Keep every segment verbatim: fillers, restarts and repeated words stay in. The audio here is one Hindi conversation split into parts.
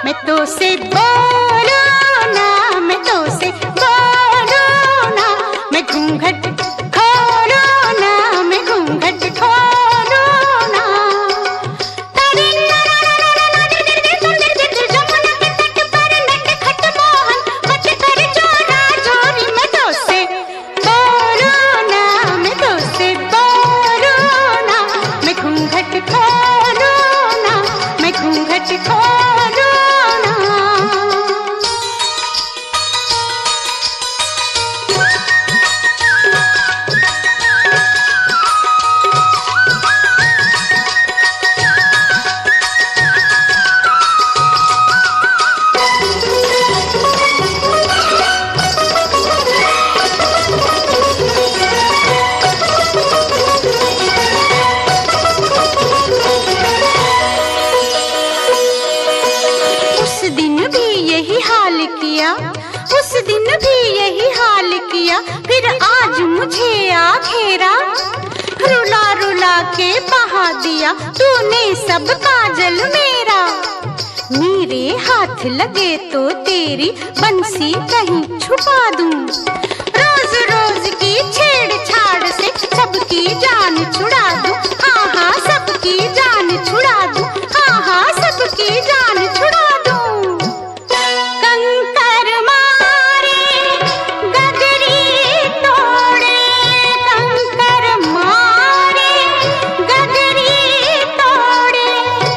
मैं तो से बोलू ना, मैं तो से बोलू ना, मैं घूंघट खोलू ना, मैं घूंघट खोलू ना। जमुना के तट पर नटखट मोहन बच कर चोरा चोरी, मैं तो से बोलू ना, मैं तो से बोलू ना, मैं घूंघट खोलू ना, मैं घूंघट खोलू ना। उस दिन भी यही हाल किया, उस दिन भी यही हाल किया, फिर आज मुझे आ घेरा। रुला रुला के बहा दिया तूने सब काजल मेरा। मेरे हाथ लगे तो तेरी बंसी कहीं छुपा दूं। रोज रोज की छेड़छाड़ से सबकी जान छुड़ा दूं। हाँ हाँ सबकी जान छुड़ा दूं। हाँ हाँ सबकी जान छुड़ा दूं। कंकर मारे गगरी तोड़े, कंकर मारे गगरी तोड़े,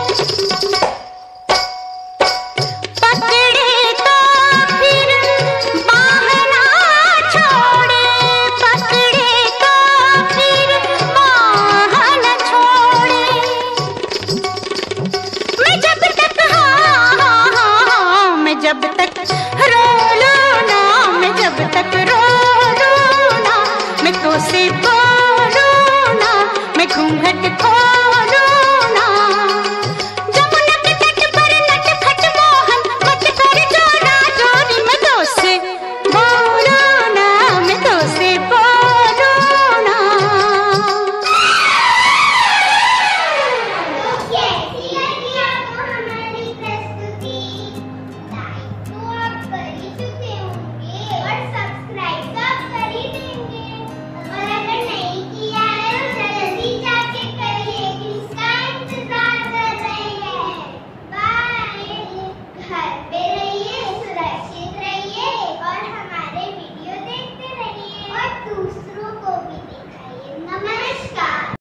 पकड़े तो फिर बाह ना छोड़े, पकड़े तो फिर बाह न छोड़े। मैं जब तक हाँ हाँ हाँ मैं जब तक रो लूं ना, मैं जब तक रो लूं ना, मैं तो से बोलूं ना, मैं घूंघट खोलूं